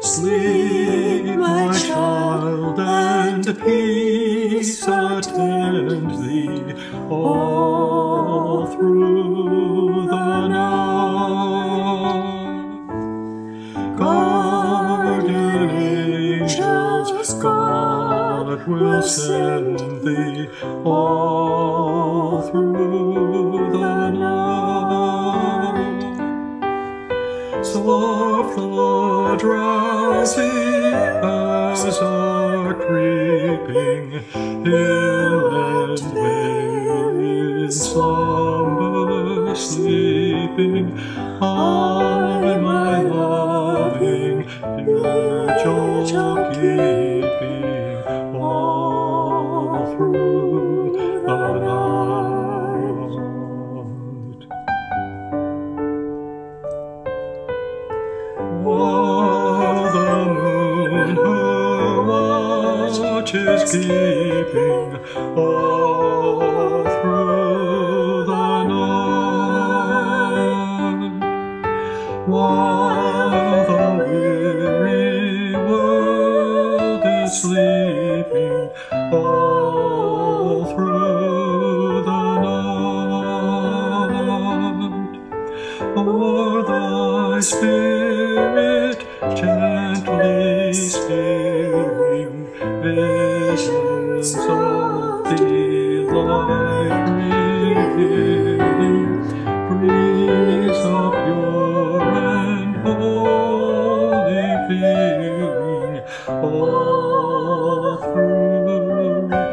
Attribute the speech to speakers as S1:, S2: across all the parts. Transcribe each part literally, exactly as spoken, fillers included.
S1: Sleep, my child, and peace attend thee all through the night. Guardian angels, God will send thee all through the night. Soft the drowsy as are creeping, hill and vale in slumber sleeping. I, my loving, angel keeping all through the night. While the moon her watch is keeping all through the night, while the weary world is sleeping all through the night, o'er thy spirit gently steering, visions of delight revealing, breeze of pure and holy feeling all through the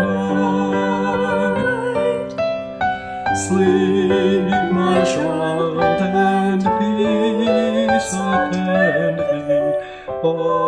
S1: night. Sleep, my child, and peace attend thee all